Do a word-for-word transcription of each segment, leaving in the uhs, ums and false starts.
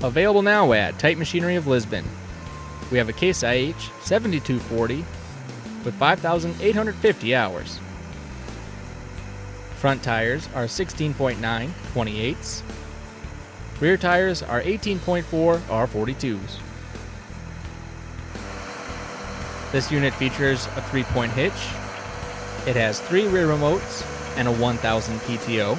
Available now at Tight Machinery of Lisbon. We have a Case I H seventy-two forty with five thousand eight hundred fifty hours. Front tires are sixteen point nine twenty-eighths. Rear tires are eighteen point four R forty-twos. This unit features a three-point hitch. It has three rear remotes and a one thousand P T O.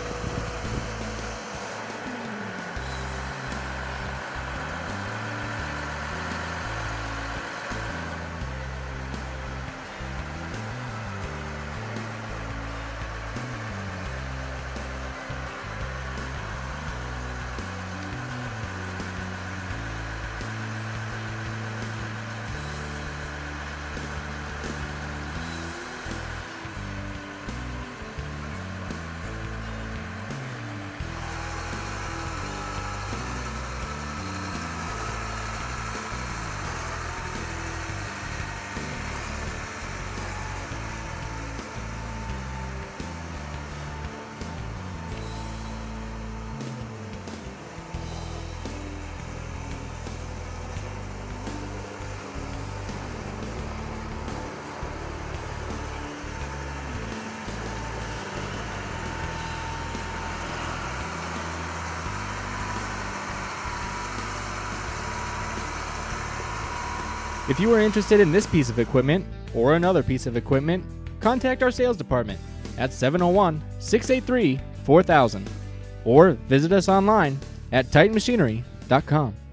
If you are interested in this piece of equipment or another piece of equipment, contact our sales department at seven oh one, six eight three, four thousand or visit us online at tight machinery dot com.